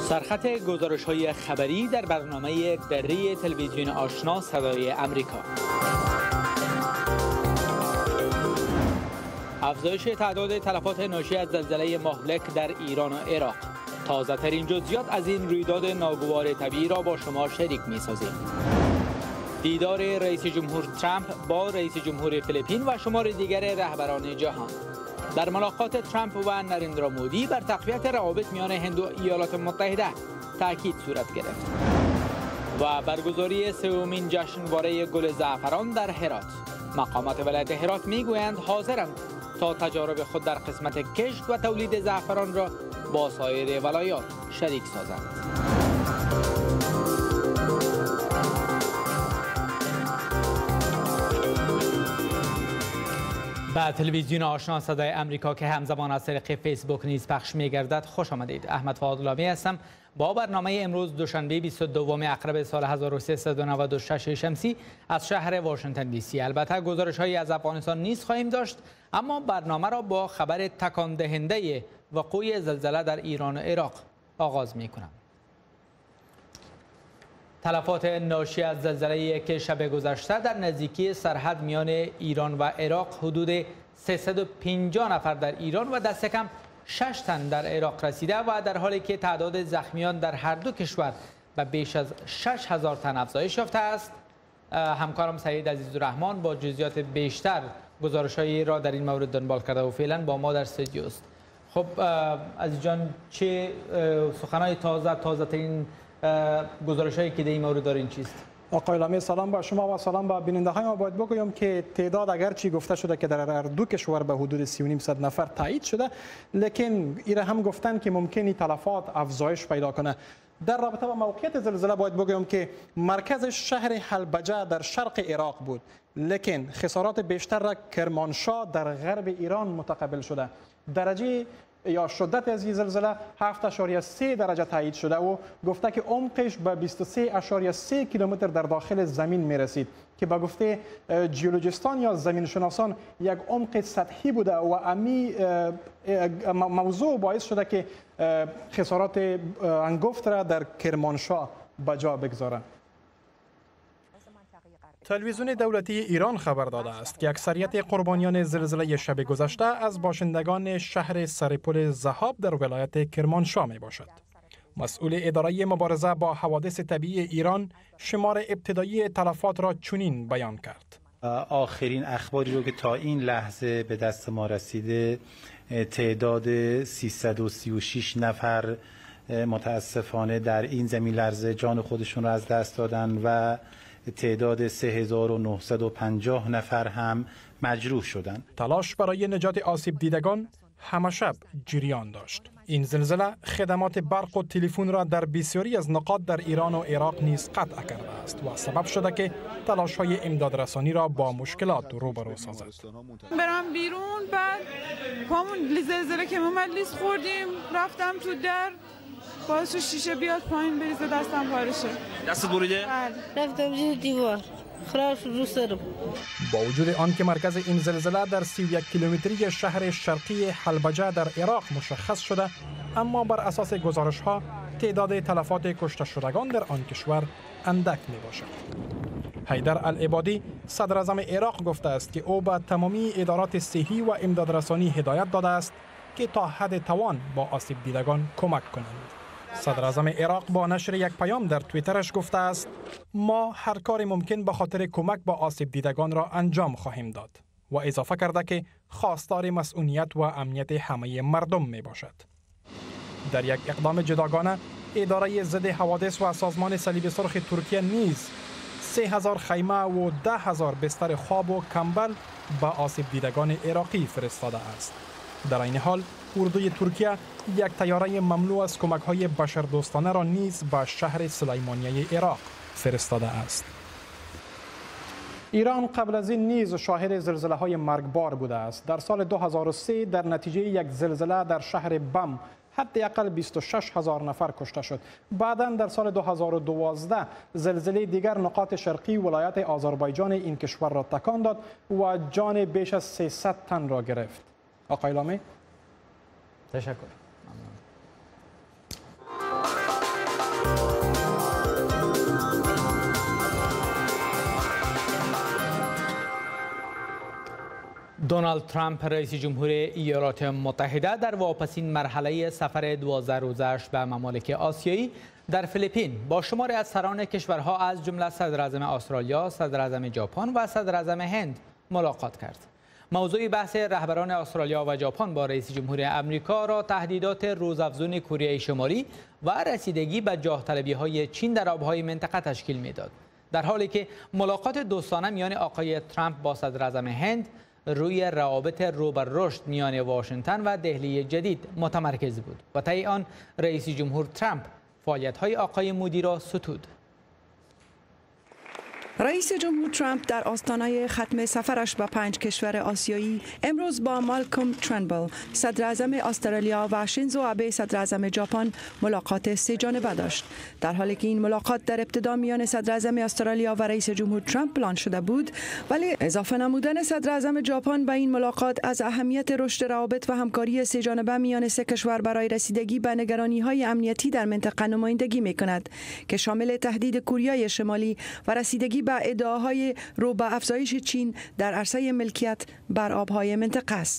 سرخط گزارش‌های خبری در برنامه دری تلویزیون آشنا صدای امریکا. افزایش تعداد تلفات ناشی از زلزله مهلک در ایران و عراق. تازه ترین جزئیات از این رویداد ناگوار طبیعی را با شما شریک می‌سازیم. دیدار رئیس جمهور ترامپ با رئیس جمهور فیلیپین و شمار دیگر رهبران جهان. در ملاقات ترامپ و نریندرا مودی بر تقویت روابط میان هند و ایالات متحده تاکید صورت گرفت. و برگزاری سومین جشنواره گل زعفران در هرات. مقامات ولایت هرات میگویند حاضرند تا تجارب خود در قسمت کشت و تولید زعفران را با سایر ولایات شریک سازند. به تلویزیون آشنا صدای امریکا که همزمان از طریق فیسبوک نیز پخش می‌گردد خوش آمدید. احمد فاضلامی هستم با برنامه امروز دوشنبه 22 اکتبر سال 1396 شمسی از شهر واشنگتن دی سی. البته گزارش‌هایی از افغانستان نیز خواهیم داشت، اما برنامه را با خبر تکان دهنده وقوع زلزله در ایران و عراق آغاز می‌کنم. تلفات ناشی از زلزله که شب گذشته در نزدیکی سرحد میان ایران و عراق حدود 350 نفر در ایران و دست کم 6 تن در عراق رسیده و در حالی که تعداد زخمیان در هر دو کشور به بیش از 6000 تن افزایش یافته است. همکارم سعید عزیزالرحمن با جزئیات بیشتر گزارش‌هایی را در این مورد دنبال کرده و فعلا با ما در استودیو است. خب عزیز جان، چه سخن‌های تازه ترین گزارش‌هایی که در این مورد دارین چیست؟ آقای لامی، سلام با شما و سلام با بیننده‌های ما. باید بگویم که تعداد اگرچه گفته شده که در هر دو کشور به حدود 3500 نفر تایید شده، لیکن ایره هم گفتن که ممکنه تلفات افزایش پیدا کنه. در رابطه با موقعیت زلزله باید بگویم که مرکز شهر حلبجه در شرق عراق بود، لیکن خسارات بیشتر را کرمانشاه در غرب ایران متقبل شده. درجه یا شدت از این زلزله 7.3 درجه تایید شده و گفته که عمقش به 23.3 کیلومتر در داخل زمین می رسید که به گفته جیولوژیستان یا زمین شناسان یک عمق سطحی بوده و امی موضوع باعث شده که خسارات انگفت را در کرمانشاه به جا بگذارند. تلویزیون دولتی ایران خبر داده است که اکثریت قربانیان زلزله شب گذشته از باشندگان شهر سرپل ذهاب در ولایت کرمانشاه می باشد. مسئول اداره مبارزه با حوادث طبیعی ایران شمار ابتدایی تلفات را چنین بیان کرد. آخرین اخباری رو که تا این لحظه به دست ما رسیده، تعداد 336 نفر متاسفانه در این زمین لرزه جان خودشون را از دست دادن و تعداد 3950 نفر هم مجروح شدند. تلاش برای نجات آسیب دیدگان همه شب جریان داشت. این زلزله خدمات برق و تلفن را در بسیاری از نقاط در ایران و عراق نیز قطع کرده است و سبب شده که تلاش‌های امدادرسانی را با مشکلات روبرو سازد. برم بیرون، بعد پامون زلزله که اومد لیز خوردیم، رفتم تو در، باعث شیشه بیاد پایین بریزه، دستم پاره شد. دست بریده؟ رفتم زیر دیوار، خراب شد رو سرم. با وجود آنکه مرکز این زلزله در 31 کیلومتری شهر شرقی حلبجه در عراق مشخص شده، اما بر اساس گزارش‌ها تعداد تلفات کشته شدگان در آن کشور اندک میباشد. حیدر العبادی صدر اعظم عراق گفته است که او به تمامی ادارات صحی و امدادرسانی هدایت داده است که تا حد توان با آسیب دیدگان کمک کنند. صدر اعظم عراق با نشر یک پیام در توییترش گفته است: ما هر کاری ممکن به خاطر کمک با آسیب دیدگان را انجام خواهیم داد و اضافه کرده که خواستار مسئولیت و امنیت همه مردم می باشد. در یک اقدام جداگانه، اداره ضد حوادث و سازمان صلیب سرخ ترکیه نیز 3000 خیمه و 10,000 بستر خواب و کمبل به آسیب دیدگان عراقی فرستاده است. در این حال اردوی ترکیه یک طیاره مملو از کمک‌های بشردوستانه را نیز به شهر سلیمانیه عراق فرستاده است. ایران قبل از این نیز شاهد زلزله‌های مرگبار بوده است. در سال 2003 در نتیجه یک زلزله در شهر بم حداقل 26,000 نفر کشته شد. بعداً در سال 2012 زلزله دیگر نقاط شرقی ولایت آذربایجان این کشور را تکان داد و جان بیش از 300 تن را گرفت. آقای لامی؟ تشکر. دونالد ترامپ رئیس جمهور ایالات متحده در واپسین مرحله سفر 12 روزش به ممالک آسیایی در فیلیپین با شماری از سران کشورها از جمله صدراعظم استرالیا، صدراعظم ژاپن و صدراعظم هند ملاقات کرد. موضوع بحث رهبران استرالیا و ژاپن با رئیس جمهور آمریکا را تهدیدات روزافزون کره شمالی و رسیدگی به جاه طلبی‌های چین در آب‌های منطقه تشکیل می‌داد. در حالی که ملاقات دوستانه میان آقای ترامپ با صدراعظم هند روی روابط رو به رشد میان واشنگتن و دهلی جدید متمرکز بود و طی آن رئیس جمهور ترامپ فعالیت‌های آقای مودی را ستود. رئیس جمهور ترامپ در آستانه ختم سفرش به 5 کشور آسیایی امروز با مالکوم ترنبل صدراعظم استرالیا و شینزو آبه صدراعظم ژاپن ملاقات 3 جانبه داشت. در حالی که این ملاقات در ابتدا میان صدراعظم استرالیا و رئیس جمهور ترامپ پلان شده بود، ولی اضافه نمودن صدراعظم ژاپن به این ملاقات از اهمیت رشد روابط و همکاری 3 جانبه میان 3 کشور برای رسیدگی به نگرانی‌های امنیتی در منطقه نمایندگی می‌کند که شامل تهدید کره شمالی و رسیدگی به ادعاهای رو به افزایش چین در عرصه ملکیت بر آبهای منطقه است.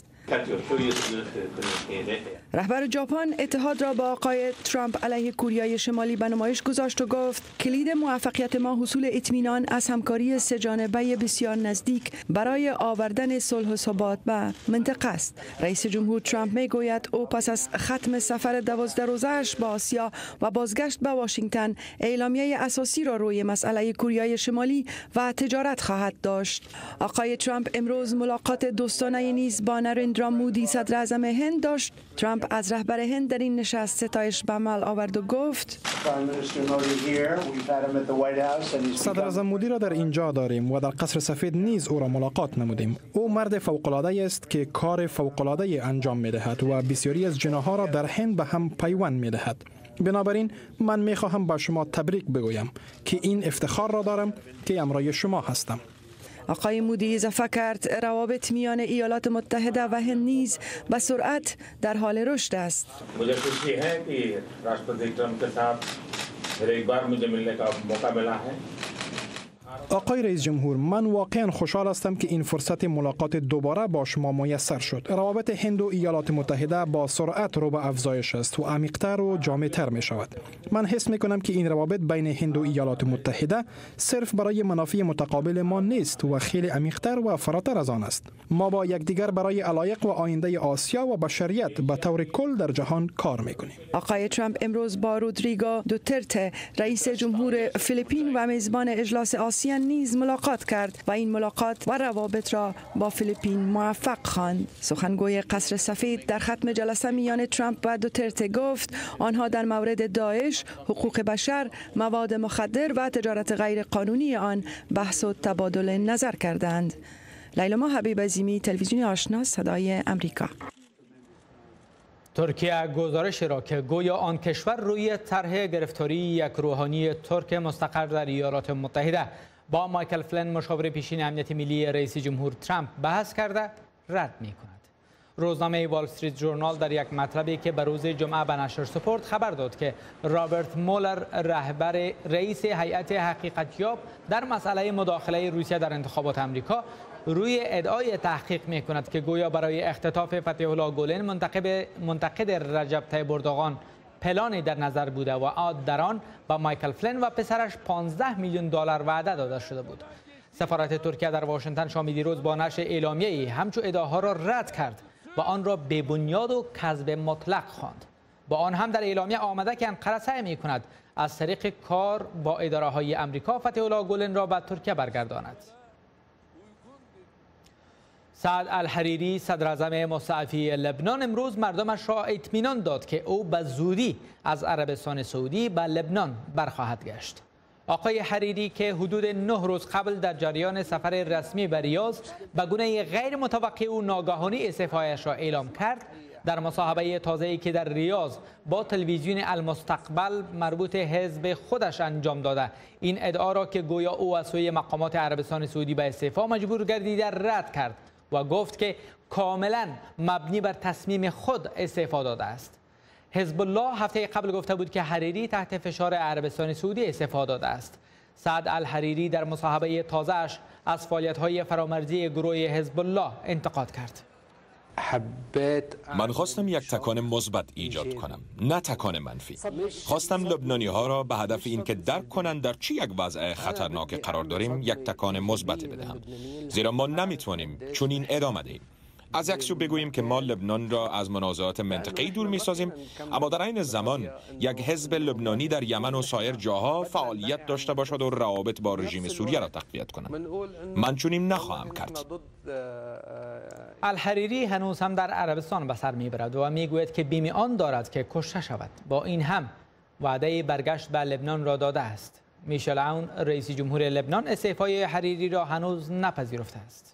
رهبر ژاپن اتحاد را با آقای ترامپ علیه کره شمالی به نمایش گذاشت و گفت کلید موفقیت ما حصول اطمینان از همکاری 3 جانبه بسیار نزدیک برای آوردن صلح و ثبات به منطقه است. رئیس جمهور ترامپ میگوید او پس از ختم سفر 12 روزه‌اش به آسیا و بازگشت به واشنگتن اعلامیه اساسی را روی مسئله کره شمالی و تجارت خواهد داشت. آقای ترامپ امروز ملاقات دوستانه نیز با نریندرا مودی صدراعظم هند داشت. ترامپ از رهبر هند در این نشست ستایش به عمل آورد و گفت صدراعظم مودی را در اینجا داریم و در قصر سفید نیز او را ملاقات نمودیم. او مرد فوق‌العاده است که کار فوق‌العاده انجام می‌دهد و بسیاری از جناح‌ها را در هند به هم پیوند می‌دهد. بنابراین من می‌خواهم با شما تبریک بگویم که این افتخار را دارم که همراه شما هستم. آقای مودی اضافه کرد روابط میان ایالات متحده و هند نیز به سرعت در حال رشد است. मुझे खुशी है कि राष्ट्रपति ट्रंप के साथ फिर एक बार मुझे मिलने का मौका मिला है. آقای رئیس جمهور، من واقعا خوشحال هستم که این فرصت ملاقات دوباره با شما میسر شد. روابط هند و ایالات متحده با سرعت رو به افزایش است و عمیق‌تر و جامع‌تر می شود. من حس می کنم که این روابط بین هند و ایالات متحده صرف برای منافع متقابل ما نیست و خیلی عمیق‌تر و فراتر از آن است. ما با یکدیگر برای علایق و آینده آسیا و بشریت به طور کل در جهان کار می کنیم. آقای ترامپ امروز با رودریگو دوترته رئیس جمهور فیلیپین و میزبان اجلاس آسیان نیز ملاقات کرد و این ملاقات و روابط را با فیلیپین موفق خواند. سخنگوی قصر سفید در ختم جلسه میان ترامپ و دوترته گفت آنها در مورد داعش، حقوق بشر، مواد مخدر و تجارت غیر قانونی آن بحث و تبادل نظر کردند. لیلا حبیب عظیمی، تلویزیون آشنا، صدای امریکا. ترکیه گزارش را که گویا آن کشور روی طرح گرفتاری یک روحانی ترک مستقر در ایالات متحده با مایکل فلین مشاور پیشین امنیت ملی رئیس جمهور ترامپ بحث کرده رد می کند. روزنامه وال استریت ژورنال در یک مطلبی که به روز جمعه به نشر سپرد خبر داد که رابرت مولر رهبر رئیس هیئت حقیقتیاب در مسئله مداخله روسیه در انتخابات آمریکا روی ادعای تحقیق می کند که گویا برای اختطاف فتح الله گولن منتقد رجب طیب اردوغان پلانی در نظر بوده و در آن با مایکل فلین و پسرش 15 میلیون دلار وعده داده شده بود. سفارت ترکیه در واشنگتن شام دیروز با نشر اعلامیه‌ای همچون ادعاها را رد کرد و آن را بی‌بنیاد و کذب مطلق خواند. با آن هم در اعلامیه آمده که انقره سعی می‌کند از طریق کار با اداره‌های آمریکا فتح الله گولن را به ترکیه برگرداند. سعد الحریری صدراعظم مستعفی لبنان امروز مردمش را اطمینان داد که او به زودی از عربستان سعودی به لبنان برخواهد گشت. آقای حریری که حدود 9 روز قبل در جریان سفر رسمی به ریاض به گونه غیر متوقع او ناگهانی استعفایش را اعلام کرد، در مصاحبه تازه‌ای که در ریاض با تلویزیون المستقبل مربوط حزب خودش انجام داده این ادعا را که گویا او از سوی مقامات عربستان سعودی به استعفا مجبور گردیده رد کرد و گفت که کاملا مبنی بر تصمیم خود استعفا داده است. حزب الله هفته قبل گفته بود که حریری تحت فشار عربستان سعودی استعفا داده است. سعد الحریری در مصاحبه تازه‌اش از فعالیت‌های فرامرزی گروه حزب الله انتقاد کرد. من خواستم یک تکان مثبت ایجاد کنم، نه تکان منفی. خواستم لبنانی‌ها را به هدف اینکه درک کنند در چه یک وضع خطرناک قرار داریم یک تکان مثبت بدهم، زیرا ما نمیتوانیم چون این ادامه دهیم. از یک سو بگوییم که ما لبنان را از منازعات منطقه‌ای دور می‌سازیم، اما در عین زمان یک حزب لبنانی در یمن و سایر جاها فعالیت داشته باشد و روابط با رژیم سوریه را تقویت کند. من چنین نخواهم کرد. الحریری هنوز هم در عربستان به سر میبرد و میگوید که بیم آن دارد که کشته شود. با این هم وعده برگشت به لبنان را داده است. میشل عون رئیس جمهور لبنان استعفای حریری را هنوز نپذیرفته است.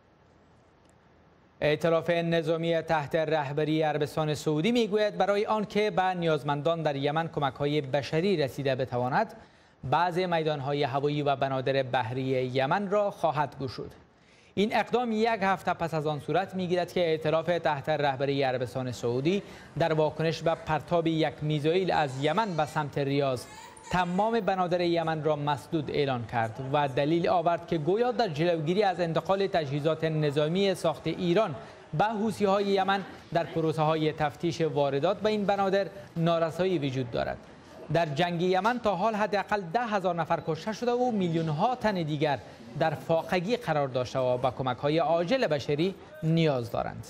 ائتلاف نظامی تحت رهبری عربستان سعودی میگوید برای آنکه به نیازمندان در یمن کمک‌های بشری رسیده بتواند، بعضی میدان‌های هوایی و بنادر بحری یمن را خواهد گشود. این اقدام یک هفته پس از آن صورت میگیرد که ائتلاف تحت رهبری عربستان سعودی در واکنش به پرتاب یک میزایل از یمن به سمت ریاض تمام بنادر یمن را مسدود اعلان کرد و دلیل آورد که گویا در جلوگیری از انتقال تجهیزات نظامی ساخت ایران به حوثی‌های یمن در پروسه‌های تفتیش واردات به این بنادر نارسایی وجود دارد. در جنگ یمن تا حال حداقل 10,000 نفر کشته شده و میلیون‌ها تن دیگر در فاقگی قرار داشته و به کمک‌های عاجل بشری نیاز دارند.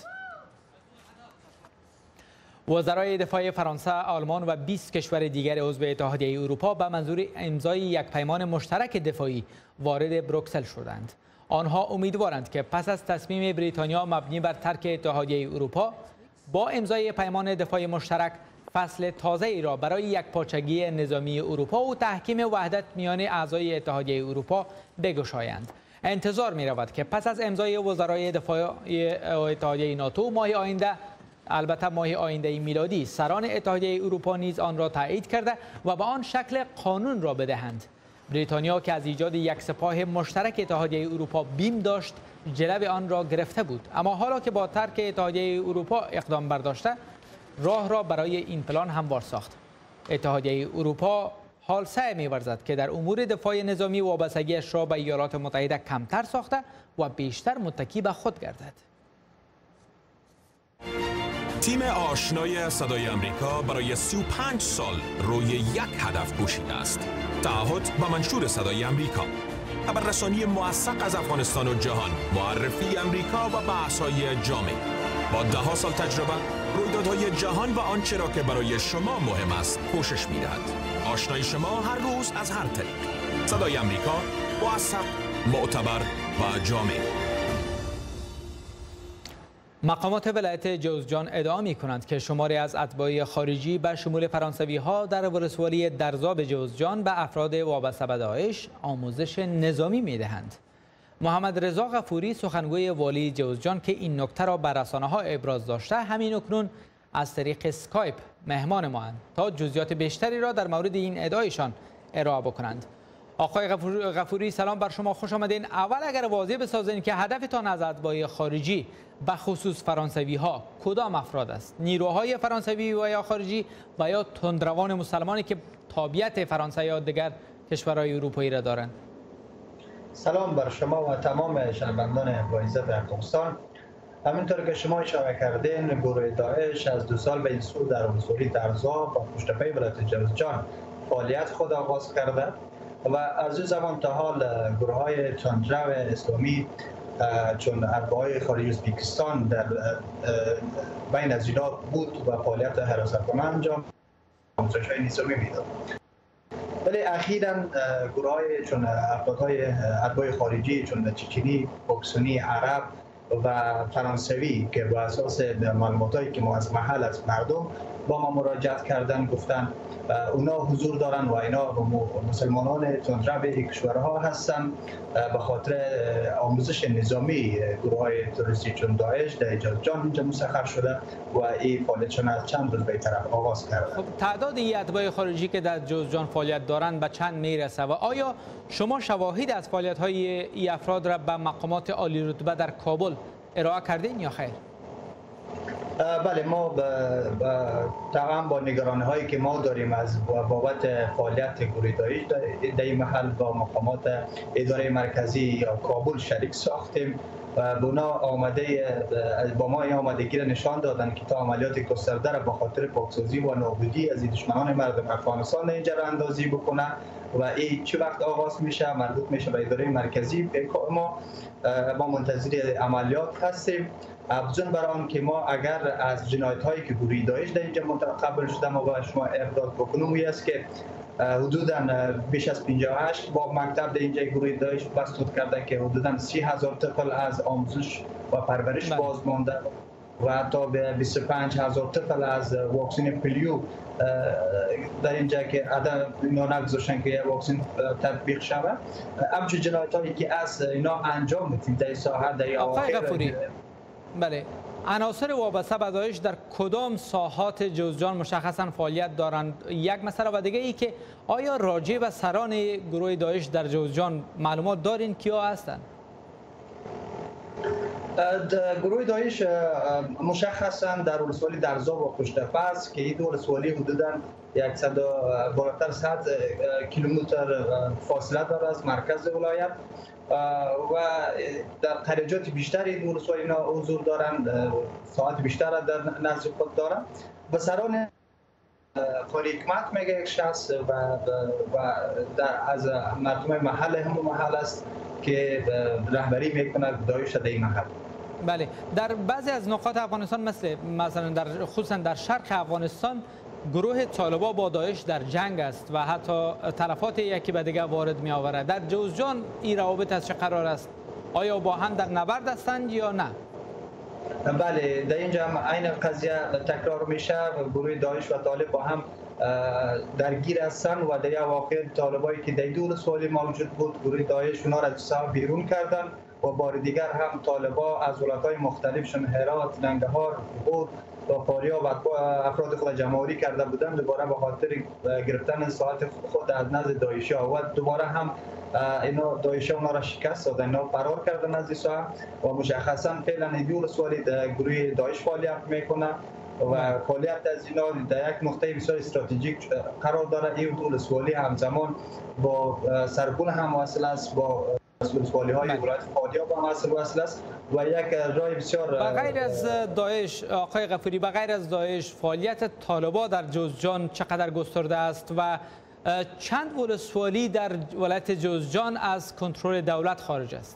وزرای دفاع فرانسه، آلمان و 20 کشور دیگر عضو اتحادیه اروپا به منظور امضای یک پیمان مشترک دفاعی وارد بروکسل شدند. آنها امیدوارند که پس از تصمیم بریتانیا مبنی بر ترک اتحادیه اروپا، با امضای پیمان دفاع مشترک فصل تازه‌ای را برای یکپارچگی نظامی اروپا و تحکیم وحدت میان اعضای اتحادیه اروپا بگشایند. انتظار می‌رود که پس از امضای وزرای دفاع اتحادیه ناتو ماه آینده میلادی، سران اتحادیه اروپا نیز آن را تایید کرده و به آن شکل قانون را بدهند. بریتانیا که از ایجاد یک سپاه مشترک اتحادیه اروپا بیم داشت، جلب آن را گرفته بود، اما حالا که با ترک اتحادیه اروپا اقدام برداشته، راه را برای این پلان هموار ساخت. اتحادیه اروپا حال سعی می‌ورزد که در امور دفاع نظامی وابستگیش را به ایالات متحده کمتر ساخته و بیشتر متکی به خود گردد. تیم آشنای صدای آمریکا برای 35 سال روی یک هدف کوشیده است: تعهد با منشور صدای آمریکا، خبررسانی موثق از افغانستان و جهان، معرفی آمریکا و بحث‌های جامع. با 10 سال تجربه، رویدادهای جهان و آنچه را که برای شما مهم است کوشش می‌دهد. آشنای شما هر روز از هر طریق. صدای آمریکا، موثق، معتبر و جامع. مقامات ولایت جوزجان ادعا می‌کنند که شماری از اتباع خارجی به شمول فرانسوی‌ها در ولسوالی درزاب جوزجان به افراد وابسته به داعش آموزش نظامی می‌دهند. محمد رضا غفوری، سخنگوی والی جوزجان که این نکته را به رسانه‌ها ابراز داشته، همین اکنون از طریق اسکایپ مهمان ما اند تا جزئیات بیشتری را در مورد این ادعایشان ارائه بکنند. آقای غفوری، سلام بر شما، خوش آمدین. اول اگر واضح بسازین که هدفتان از اتباع خارجی به خصوص فرانسوی ها کدام افراد است؟ نیروهای فرانسوی و یا خارجی و یا تندروان مسلمانی که تابعیت فرانسه یا دیگر کشورهای اروپایی را دارند؟ سلام بر شما و تمام شنوندگان با عزت افغانستان. همینطور که شما اشاره کردین، گروه داعش از 2 سال به این سو در ولسوالی درزاب و پشتپای ولایت جوزجان فعالیت خود آغاز کرده و از این زمان تا حال گروه های تندرو اسلامی چون اتباع خارجی ازبکستان در بین از اینا بود و فعالیت حراستگرانه انجام آموزش‌های نظامی میداد. ولی اخیراً گروه های چون افرادهای اتباع خارجی چون چچنی، پاکستانی، عرب و فرانسوی که بر اساس معلوماتی که ما از محل از مردم با ما مراجعت کردن، گفتن اونا حضور دارن و اینا مسلمانان تندرو کشورها هستن به خاطر آموزش نظامی گروه های تروریستی چون داعش در جوزجان اینجا مسخر شده و این فعالیتشون از چند روز به طرف آغاز کرده. خب تعداد این اتباع خارجی که در جوزجان فعالیت دارند به چند میرسه و آیا شما شواهد از فعالیت های این افراد را به مقامات عالی رتبه در کابل ارائه کردین یا خیر؟ بله، ما طبعا با نگرانی هایی که ما داریم از بابت فعالیت گروه داعش در این محل با مقامات اداره مرکزی یا کابل شریک ساختیم و اونا با ما این آمادگی را نشان دادن که تا عملیات گسترده را به خاطر پاکسازی و نابودی از دشمنان مردم افغانستان اینجا را اندازی بکنه و این چه وقت آغاز میشه مربوط میشه به اداره مرکزی. ما منتظر عملیات هستیم. افزون بر آن که ما اگر از جنایت هایی که گروه داعش در اینجا متقبل شده ما با شما ابراز بکنم است که حدوداً بیش از 58 با مکتب در اینجا گروه داعش بسطوت کرده که حدوداً 30,000 طفل از آموزش و پرورش باز مانده و حتی به 25,000 طفل از واکسن پلیو در اینجا که عدم اینا نگذاشتن که واکسن تطبیق شود. همچون جنایت هایی که از اینا انجام میدیم در ساحه در اواخر. بله، عناصر وابسته به داعش در کدام ساحات جوزجان مشخصا فعالیت دارند؟ یک مسئله و دیگه ای که آیا راجع به سران گروه داعش در جوزجان معلومات دارین کیا هستند؟ گروه داعش مشخصا در ولسوالی درزا و پشتپه است که این دو ولسوالی حدوداً 100 بالاتر از 100 کیلومتر فاصله دارد از مرکز ولایت و در قریجات بیشتری این ولسوالی حضور دارند، ساعت بیشتر در نزد خود دارند و سران قاری حکمت میگه یک شخص و از مردم محل همون محل است که رهبری میکنه داعش در این محل. بله، در بعضی از نقاط افغانستان مثلا خصوصا در شرق افغانستان گروه طالبان با داعش در جنگ است و حتی تلفات یکی به دیگر وارد می آورد. در جوزجان این روابط از چه قرار است؟ آیا با هم در نبرد هستند یا نه؟ بله، در اینجا هم این قضیه تکرار میشه و گروه داعش و طالب با هم درگیر هستند و در واقع طالبایی که در دو ولسوالی موجود بود گروه داعش اونا را از بیرون کردن و بار دیگر هم طالبا از ولایت‌های مختلفشون هرات، ننگرهار، بود و فاریاب و افراد خود جمع‌آوری کرده بودند دوباره به خاطر گرفتن ساعت خود از نزد داعشی‌ها و دوباره هم اینا داعشی‌ها اونا را شکست دادن، اینا فرار کردن از این ساحه و مشخصا فعلا دو ولسوالی گروه داعش فعالیت میکنه و فعالیت از اینا در یک نقطه بسیار استراتژیک قرار داره. این دو ولسوالی همزمان با سرپل هم وصل است، با ولسوالی های ولایت فاریاب هم وصل است و یک راه بسیار بغیر از داعش. آقای غفوری، بغیر از داعش فعالیت طالبان در جوزجان چقدر گسترده است و چند ولسوالی در ولایت جوزجان از کنترل دولت خارج است؟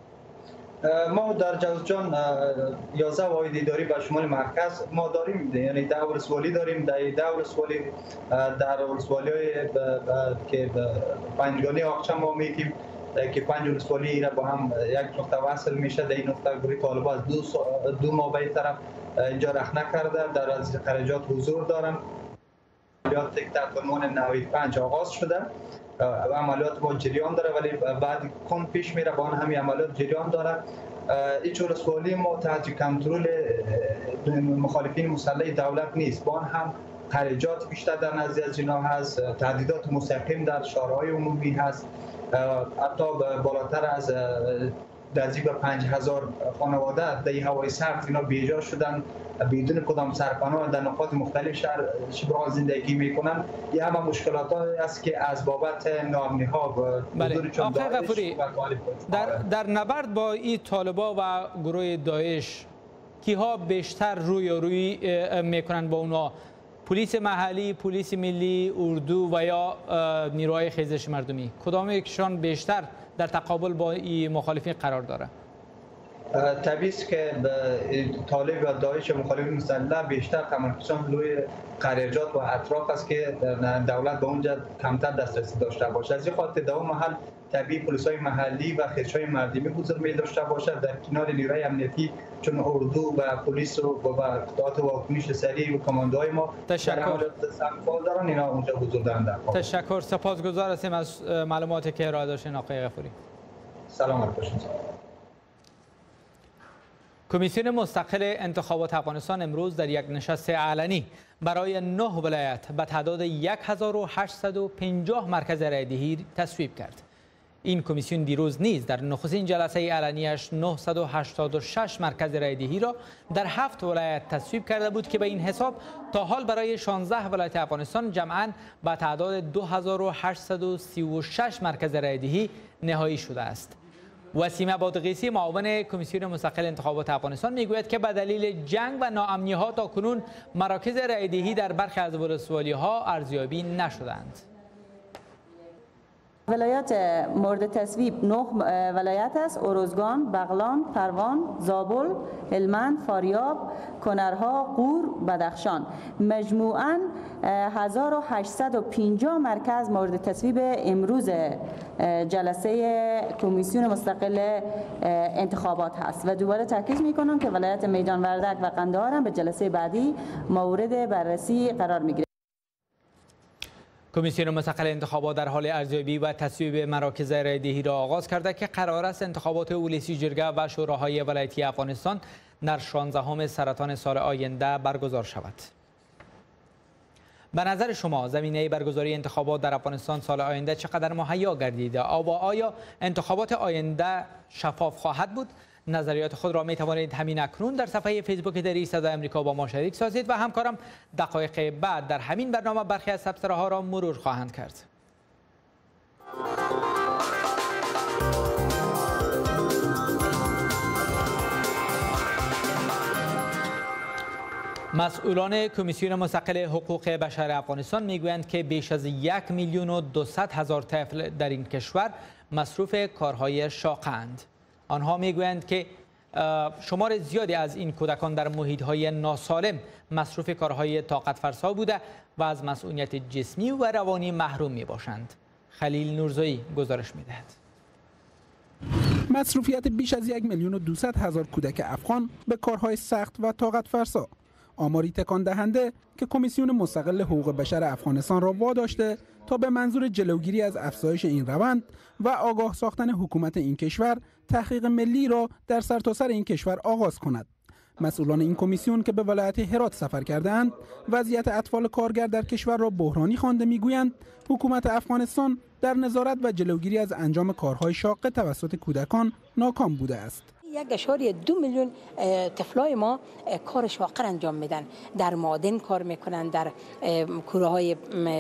ما در جوزجان 11 واحد اداری به شمال مرکز ما داریم، یعنی 10 ولسوالی داریم. در 10 ولسوالی در ولسوالی‌های که پنجگانی آقچه ما میگیم که 5 ولسوالی را با هم یک نقطه وصل میشه. در این نقطه گروه طالبان از دو مابین طرف اینجا رخنه کرده در از خرجات حضور دارن. عملیات تحت عنوان 95 آغاز شده و عملیات با جریان داره ولی بعد کن پیش میره با همین عملیات جریان داره. هیچ ولسوالی ما تحت کنترل مخالفین مسلح دولت نیست، با هم خرجات بیشتر در نزد از اینا هست، تهدیدات مستقیم در شهرهای عمومی هست، حتی بالاتر از نزدیک به 5000 خانواده در هوای سرد اینا بیجا شدن بدون کدام سرپناه در نقاط مختلف شهر شبه زندگی میکنن. این همه مشکلات است که از بابت ناامنی ها و بله. آقای غفوری، در نبرد با این طالبان و گروه داعش کیها بیشتر روی میکنن با اونا؟ پلیس محلی، پلیس ملی، اردو و یا نیروهای خیزش مردمی؟ کدام یکشان بیشتر در تقابل با این مخالفین قرار داره؟ طبیعی است که طالب و داعش مخالفین مسلح بیشتر تمرکزشان روی قریجات و اطراف است که دولت به اونجا کمتر دسترسی داشته باشه. از این خاطر در اون محل طبیعی پلیس‌های محلی و خیزش‌های مردمی حضور می داشته باشد در کنار نیروهای امنیتی چون اردو و پلیس و قطعات واکنش سریع و کماندوهای ما تشکر دارن اینا اونجا حضور دارند. تشکر، سپاسگزار هستیم از معلوماتی که ارائه داشتین آقای غفوری. سلامت باشید. کمیسیون مستقل انتخابات افغانستان امروز در یک نشست علنی برای 9 ولایت به تعداد 1850 مرکز رایدهی تصویب کرد. این کمیسیون دیروز نیز در نخستین جلسه علنیش 986 مرکز رایدهی را در 7 ولایت تصویب کرده بود که به این حساب تا حال برای 16 ولایت افغانستان جمعاً به تعداد 2836 مرکز رایدهی نهایی شده است. وسیم بادغیسی معاون کمیسیون مستقل انتخابات افغانستان میگوید که به دلیل جنگ و ناامنی‌ها تاکنون مراکز رایدهی در برخی از ولسوالی‌ها ارزیابی نشدند. ولایات مورد تصویب 9 ولایت است: اروزگان، بغلان، پروان، زابل، هلمند، فاریاب، کنرها، غور، بدخشان. مجموعاً 1850 مرکز مورد تصویب امروز جلسه کمیسیون مستقل انتخابات هست و دوباره تاکید می‌کنم که ولایت میدان وردک و قندهار هم به جلسه بعدی مورد بررسی قرار می‌گیرد. کمیسیون مستقل انتخابات در حال ارزیابی و تصویب مراکز رایدهی را آغاز کرده که قرار است انتخابات ولسی جرگه و شوراهای ولایتی افغانستان در 16 سرطان سال آینده برگزار شود. به نظر شما زمینه برگزاری انتخابات در افغانستان سال آینده چقدر مهیا گردیده؟ آیا انتخابات آینده شفاف خواهد بود؟ نظریات خود را می توانید همین اکنون در صفحه فیسبوک دری صدای آمریکا با ما شریک سازید و همکارم دقایق بعد در همین برنامه برخی از تبصره‌ها را مرور خواهند کرد. مسئولان کمیسیون مستقل حقوق بشر افغانستان میگویند که بیش از 1,200,000 طفل در این کشور مصروف کارهای شاقند. آنها میگویند که شمار زیادی از این کودکان در محیط‌های ناسالم مصروف کارهای طاقت فرسا بوده و از مسئولیت جسمی و روانی محروم میباشند. خلیل نورزایی گزارش میدهد. مصروفیت بیش از 1,200,000 کودک افغان به کارهای سخت و طاقت فرسا، آماری تکان دهنده که کمیسیون مستقل حقوق بشر افغانستان را واداشته تا به منظور جلوگیری از افزایش این روند و آگاه ساختن حکومت این کشور تحقیق ملی را در سرتاسر این کشور آغاز کند. مسئولان این کمیسیون که به ولایت هرات سفر کرده‌اند وضعیت اطفال کارگر در کشور را بحرانی خوانده میگویند حکومت افغانستان در نظارت و جلوگیری از انجام کارهای شاق توسط کودکان ناکام بوده است. 1.2 میلیون طفلای ما کار شاقر انجام میدن، در معادن کار میکنن، در کوره های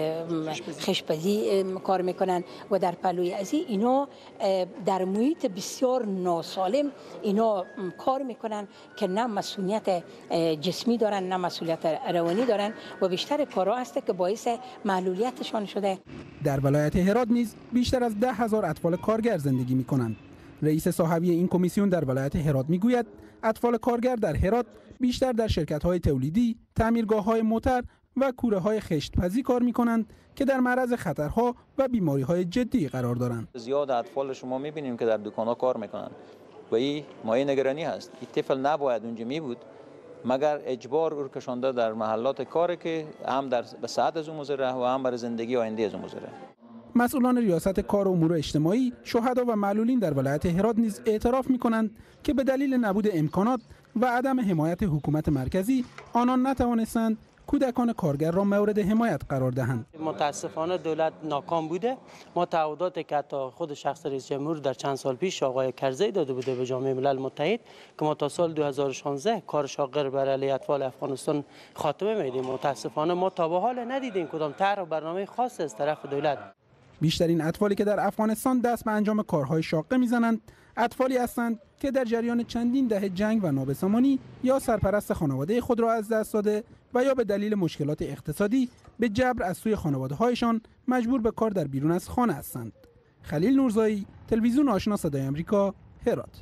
خشپزی کار میکنن و در پلوی ازی اینا در محیط بسیار ناسالم اینا کار میکنن که نه مسئولیت جسمی دارن نه مسئولیت روانی دارن و بیشتر کارها هست که باعث معلولیتشان شده. در ولایت هرات نیز بیشتر از 10,000 اطفال کارگر زندگی میکنند. رئیس صاحبی این کمیسیون در ولایت هرات میگوید اطفال کارگر در هرات بیشتر در شرکت‌های تولیدی، تعمیرگاه‌های موتر و کوره‌های خشت‌پزی کار می‌کنند که در معرض خطرها و بیماری‌های جدی قرار دارند. زیاد اطفال شما می‌بینیم که در دکان‌ها کار می‌کنند و این مایه نگرانی هست. این طفل نباید اونجا می بود مگر اجبار او کشانده در محلات کاری که هم به ساعت از اون مضره و هم برای زندگی آینده از اون مضره. مسئولان ریاست کار و امور اجتماعی، شهدا و معلولین در ولایت هرات نیز اعتراف می‌کنند که به دلیل نبود امکانات و عدم حمایت حکومت مرکزی آنان نتوانستند کودکان کارگر را مورد حمایت قرار دهند. متاسفانه دولت ناکام بوده. ما تعهداتی که حتی خود شخص رئیس جمهور در چند سال پیش آقای کرزی داده بوده به جامعه ملل متحد که ما تا سال 2016 کار شاغر برای اطفال افغانستان خاتمه میدیم. متاسفانه ما تا به حال ندیدیم کدام طرح و برنامه خاص از طرف دولت. بیشترین اطفالی که در افغانستان دست به انجام کارهای شاقه میزنند اطفالی هستند که در جریان چندین دهه جنگ و نابسامانی یا سرپرست خانواده خود را از دست داده و یا به دلیل مشکلات اقتصادی به جبر از سوی خانواده‌هایشان مجبور به کار در بیرون از خانه هستند. خلیل نورزایی، تلویزیون آشنا صدای آمریکا، هرات.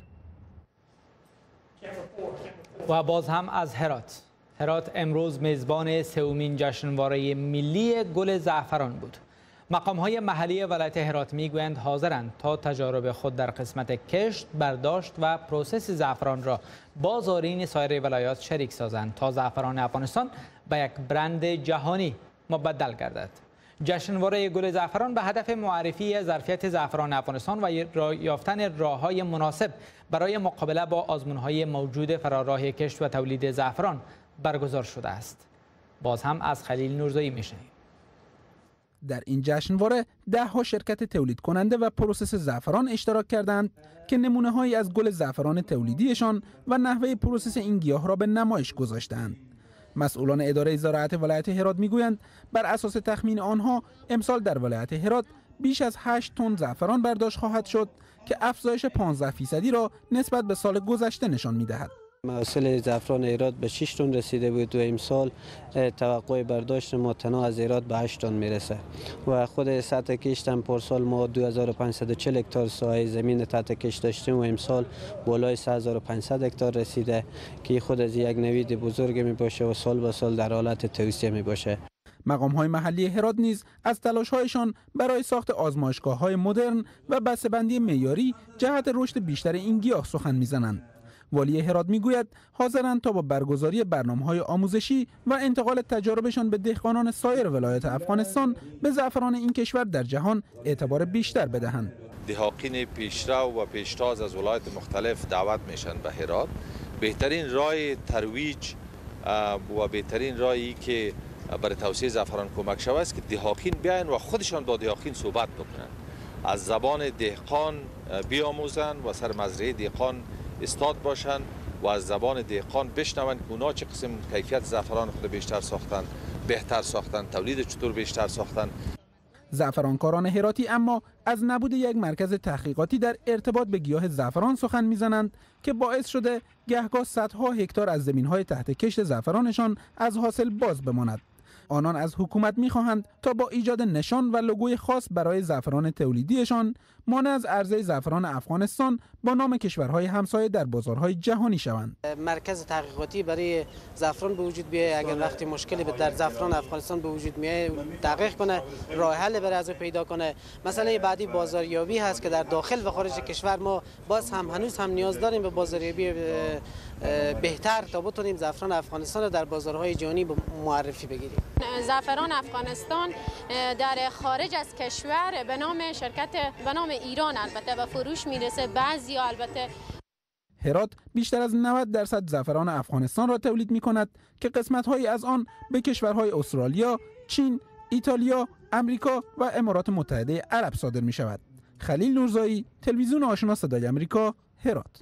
و باز هم از هرات امروز میزبان سومین جشنواره ملی گل زعفران بود. مقام‌های محلی ولایت هرات میگویند حاضرند تا تجارب خود در قسمت کشت، برداشت و پروسس زعفران را با زائرین سایر ولایات شریک سازند تا زعفران افغانستان به یک برند جهانی مبدل گردد. جشنواره گل زعفران به هدف معرفی ظرفیت زعفران افغانستان و یافتن راه‌های مناسب برای مقابله با آزمون‌های موجود فراراه کشت و تولید زعفران برگزار شده است. باز هم از خلیل نورزایی میشنویم. در این جشنواره 10 شرکت تولید کننده و پروسس زعفران اشتراک کردند که نمونه‌هایی از گل زعفران تولیدیشان و نحوه پروسس این گیاه را به نمایش گذاشتند. مسئولان اداره زراعت ولایت هرات میگویند بر اساس تخمین آنها امسال در ولایت هرات بیش از 8 تن زعفران برداشت خواهد شد که افزایش 15% را نسبت به سال گذشته نشان می‌دهد. محصول زعفران هرات به 6 تن رسیده بود و امسال توقع برداشت ما تنها از هرات به 8 تن میرسه و خود سطح کشت هم پارسال ما 2540 هکتار ساحه زمین تحت کشت داشتیم و امسال بالای 3500 هکتار رسیده که خود از یک نوید بزرگ می باشه و سال به سال در حالت توسعه می باشه. مقام‌های محلی هرات نیز از تلاش‌هایشان برای ساخت آزمایشگاه‌های مدرن و بسته‌بندی معیاری جهت رشد بیشتر این گیاه سخن می‌زنند. والی هرات میگوید حاضرند تا با برگزاری برنامه‌های آموزشی و انتقال تجاربشان به دهقانان سایر ولایات افغانستان به زعفران این کشور در جهان اعتبار بیشتر بدهند. دهقان پیشرو و پیشتاز از ولایات مختلف دعوت میشن به هرات. بهترین راه ترویج و بهترین راهی که برای توسعه زعفران کمک شود است که دهقان بیاین و خودشان با دهقان صحبت بکنن، از زبان دهقان بیاموزن و سر مزرعه دهقان استاد باشن و از زبان دهقان بشنون که اونا چه قسم کیفیت زعفران خود بیشتر ساختن، بهتر ساختن، تولید چطور بیشتر ساختن. زعفرانکاران هراتی اما از نبود یک مرکز تحقیقاتی در ارتباط به گیاه زعفران سخن میزنند که باعث شده گهگاه صدها هکتار از زمین‌های تحت کشت زعفرانشان از حاصل باز بماند. آنان از حکومت می‌خواهند تا با ایجاد نشان و لوگوی خاص برای زعفران تولیدیشان مانع از عرضه زعفران افغانستان با نام کشورهای همسایه در بازارهای جهانی شوند. مرکز تحقیقاتی برای زعفران به وجود بیاید، اگر وقتی مشکلی در زعفران افغانستان به وجود میاد تحقیق کنه، راه حل برای از پیدا کنه. مسئله بعدی بازاریابی هست که در داخل و خارج کشور ما باز هم هنوز هم نیاز داریم به بازاریابی بهتر تا بتونیم زعفران افغانستان رو در بازارهای جهانی معرفی بگیریم. زعفران افغانستان در خارج از کشور به نام شرکت به نام ایران البته به فروش میرسه. بعضی البته هرات بیشتر از 90% زعفران افغانستان را تولید می کند که قسمت‌هایی از آن به کشورهای استرالیا، چین، ایتالیا، امریکا و امارات متحده عرب صادر می شود. خلیل نورزایی، تلویزیون آشنا صدای آمریکا، هرات.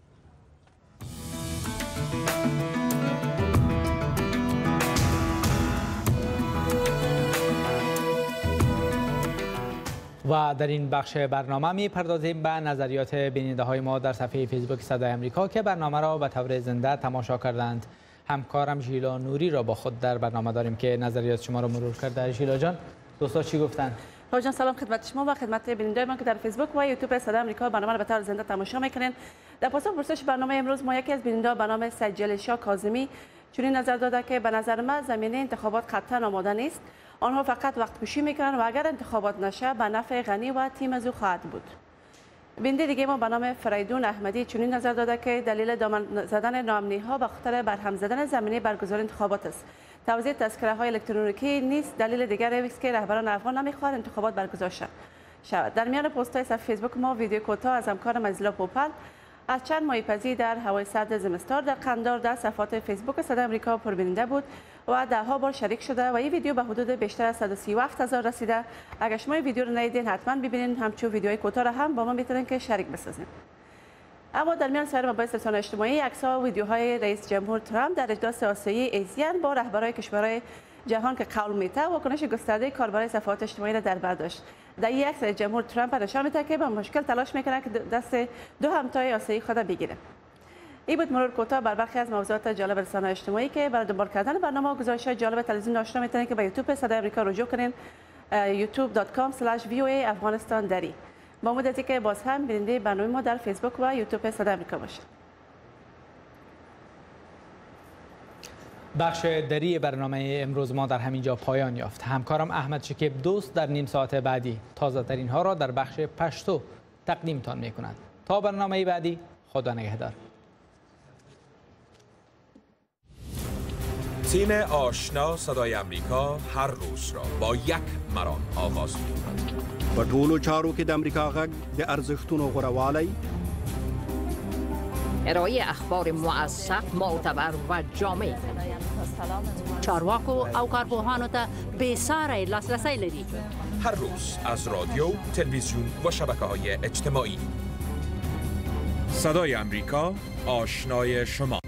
و در این بخش برنامه می‌پردازیم به نظریات بیننده های ما در صفحه فیسبوک صدای آمریکا که برنامه را به طور زنده تماشا کردند. همکارم ژیلا نوری را با خود در برنامه داریم که نظریات شما را مرور کرده. ژیلا جان، دوستا چی گفتن؟ جان سلام خدمت شما و خدمت بیننده ما که در فیسبوک و یوتیوب صدای آمریکا برنامه را به طور زنده تماشا می‌کنین. در پاسخ پرسش برنامه امروز ما یکی از بیننده به نام سجل شاه کاظمی چنین نظر داده که به نظر من زمینه انتخابات قطعا آماده نیست. آنها فقط وقت کشی میکنن و اگر انتخابات نشه به نفع غنی و تیم از او خواهد بود. بیننده دیگه ما به نام فریدون احمدی چنین نظر داده که دلیل دامن زدن ناامنی ها به خاطر برهم زدن زمینه برگزاری انتخابات است. توزیع تذکره های الکترونیکی نیست دلیل دیگری است که رهبران افغان نمیخواهند انتخابات برگزار شود. در میان پست های صفحه فیسبوک ما ویدیو کوتاه از همکارم عزیزلا پوپل از چند ماه پزی در هوای سرد زمستان در قندار در صفحات فیسبوک صدای آمریکا پربیننده بود و دهها بار شریک شده و این ویدیو به حدود بیشتر از 137,000 رسیده. اگر شما این ویدیو رو ندیدین حتما ببینید، همچون ویدیوهای کوتاه هم با ما میتونین که شریک بسازین. اما در میان سایر مباحث رسانه اجتماعی عکس‌ها و ویدیوهای رئیس جمهور ترامپ در اجلاس آسیایی آسیان با رهبران کشورهای جهان که قول میته واکنش گسترده کاربران صفحات اجتماعی را در بر داشت. در این عکس رئیس جمهور ترامپ نشان میده که با مشکل تلاش میکنه که دست دو همتای آسیایی خود بگیره. این بود مرور کوتاه بر برخی از موضوعات جالب رسانه اجتماعی که برای دنبال کردن برنامه و گزارش‌های جالب تلویزیون آشنا میتونید که به یوتیوب صدای آمریکا رجوع کنین، youtube.com/voa افغانستان دری. با امید از اینکه باز هم بیننده برنامه ما در فیسبوک و یوتیوب صدای آمریکا باشید. بخش دری برنامه امروز ما در همینجا پایان یافت. همکارم احمد شکیب دوست در نیم ساعت بعدی تازه ترین ها را در بخش پشتو تقدیمتان می کند. تا برنامه بعدی، خدا نگهدار. تیم آشنا صدای آمریکا هر روز را با یک مرام آغاز می کند. په ټولو چارو کې د امریکا غږ د ارزښتونو غوړوالی، ارائه اخبار موثق، معتبر و جامع. چارواکو او کارپوهانو ته بې ساری لاسرسی لري. هر روز از رادیو، تلویزیون و شبکه‌های اجتماعی. صدای امریکا، آشنای شما.